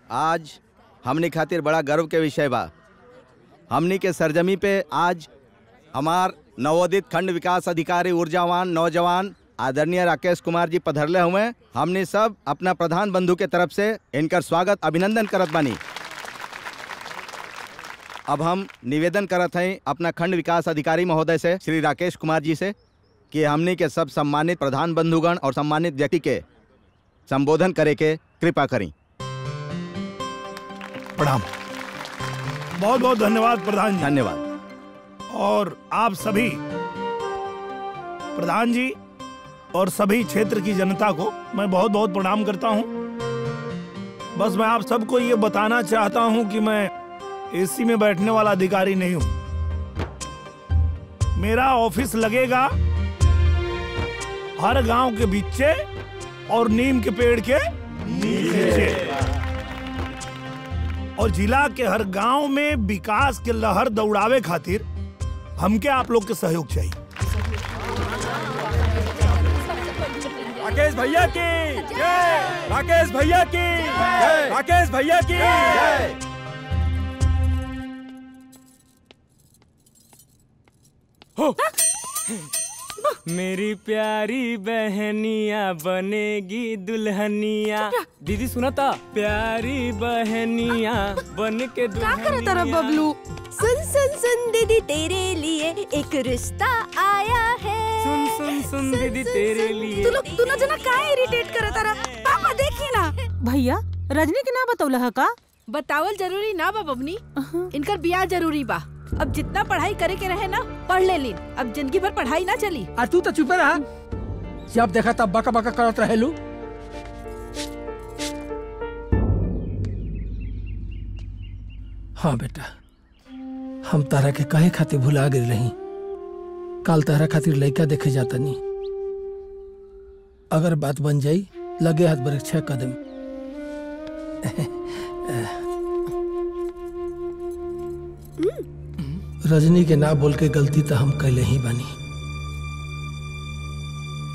आज हमनी खातिर बड़ा गर्व के विषय बा। हमनी के सरजमी पे आज हमार नवोदित खंड विकास अधिकारी ऊर्जावान नौजवान आदरणीय राकेश कुमार जी पधरले हुए। हमने सब अपना प्रधान बंधु के तरफ से इनका स्वागत अभिनंदन करत बानी। अब हम निवेदन करत हैं अपना खंड विकास अधिकारी महोदय से श्री राकेश कुमार जी से कि हमनी के सब सम्मानित प्रधान बंधुगण और सम्मानित व्यक्ति के संबोधन करे के कृपा करें। प्रणाम। बहुत बहुत धन्यवाद प्रधान जी। धन्यवाद। और आप सभी प्रधान जी और सभी क्षेत्र की जनता को मैं बहुत बहुत प्रणाम करता हूं। बस मैं आप सबको ये बताना चाहता हूं कि मैं एसी में बैठने वाला अधिकारी नहीं हूं। मेरा ऑफिस लगेगा हर गांव के बीचे और नीम के पेड़ के नीचे, और जिला के हर गांव में विकास के लहर दौड़ावे खातिर हमके आप लोग के सहयोग चाहिए। राकेश भैया की जय, राकेश भैया की जय, राकेश भैया की जय। हो मेरी प्यारी बहनिया बनेगी दुल्हनिया। दीदी सुना था, प्यारी बहनिया बन के दुल्हनिया। बबलू सुन सुन सुन दीदी तेरे लिए एक रिश्ता आया है। सुन सुन सुन दीदी तेरे लिए। तू ना जना का इरिटेट करत तारा। पापा देखी ना। भैया रजनी के ना बतावला का? बतावल जरूरी ना बा बबनी, इनकर बियाह जरूरी बा। अब जितना पढ़ाई करे के रहे ना पढ़ ले लीन, अब जिंदगी भर पढ़ाई ना चली। आ तू तो चुपे रहा, जब देखा तब बका बका करत रहेलू। हाँ बेटा, हम तारा के कहे खातिर भुला गए रही। काल तारा खातिर लड़का देखे जाता नहीं। अगर बात बन जाई लगे हाथ बर 6 कदम। रजनी के ना बोल के गलती तो हम कैले ही बानी।